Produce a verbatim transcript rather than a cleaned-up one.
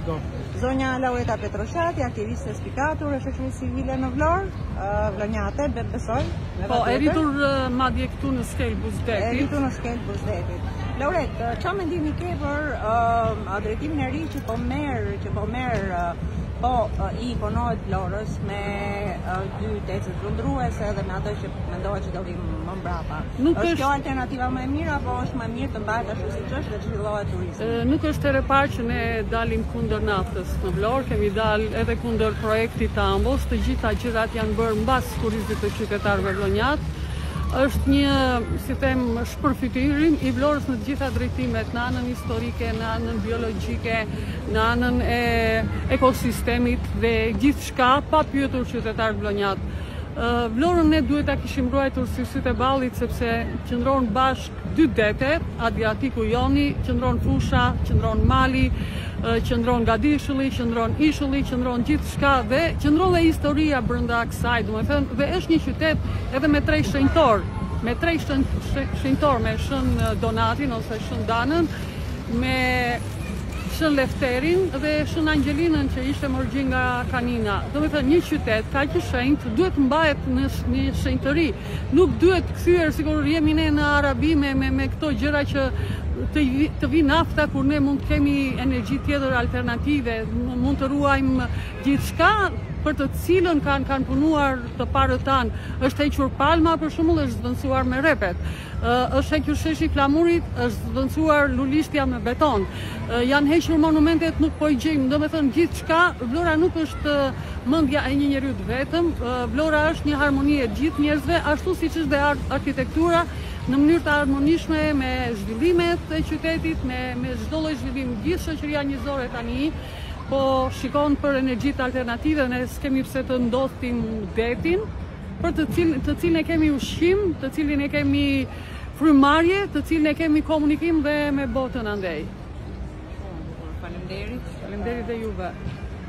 Do. Zonja Laureta Petroshati, aktiviste spikatur e shoqërisë civile në Vlorë, uh, vlonjate, be besoj. Po, e rritur uh, madje këtu në skel Buzdetit. E rritur në skel Buzdetit. Lauret, uh, çfarë mendimi ke për uh, drejtimin e ri që po merr, që po merr uh, po uh, i ikonohet Vlorës me uh, dy tecë zhvendruese dhe me atë që mendohet që do vi më mbrapa. Nuk është kjo alternativa më e mirë apo është më mirë të mbahet ashtu siç është dhe të zhvillohet turizmi? Nuk është herë e parë që ne dalim kundër naftës në Vlorë, kemi dalë edhe kundër projektit të Ambos, të gjitha gjërat janë bërë mbas kurrizit të qytetarëve vlonjat. Është një, si them, shpërfytyrim i Vlorës në të gjitha drejtimet, në anën historike, në anën biologjike, në anën e ekosistemit dhe gjithçka pa pyetur qytetarët vlonjat. Vlorën ne duhet ta kishim ruajtur si sytë e ballit sepse qëndron bashk dy dete, Adriatiku Joni, qëndron fusha, qëndron mali, qëndron Gadishulli, qëndron Ishulli, qëndron gjithçka dhe qëndron dhe historia brenda kësaj, domethënë, dhe është një qytet edhe me tre shenjtor, me tre shenjtor, me Shën Donatin ose Shën Danën, me Shën Lefterin dhe Shën Angjelinën që ishte morgjin nga Kanina. Domethënë një qytet kaq i shenjtë duhet mbahet në një shenjtëri. Nuk duhet kthyer sikur jemi ne në Arabi me me, me këto gjëra që të, të vi nafta kur ne mund të kemi energji tjetër alternative, mund të ruajmë gjithçka për të cilën kanë kanë punuar të parët tanë. Është hequr palma për shembull, është zvendësuar me repet. Uh, është hequr sheshi Flamurit, është zvendësuar Lulistja me beton. Uh, janë hequr monumentet, nuk po i gjejmë. Domethënë gjithçka, Vlora nuk është mendja e një njeriu vetëm. Uh, Vlora është një harmoni e gjithë njerëzve, ashtu siç është dhe arkitektura në mënyrë të harmonishme me zhvillimet e qytetit, me me çdo lloj zhvillimi. Gjithë shoqëria njerëzore tani po shikon për energjitë alternative, ne s'kemi pse të ndodhtim detin, për të cilin, të cilin e kemi ushqim, të cilin e kemi frymarrje, të cilin e kemi komunikim dhe me botën andej. Faleminderit. Faleminderit dhe juve.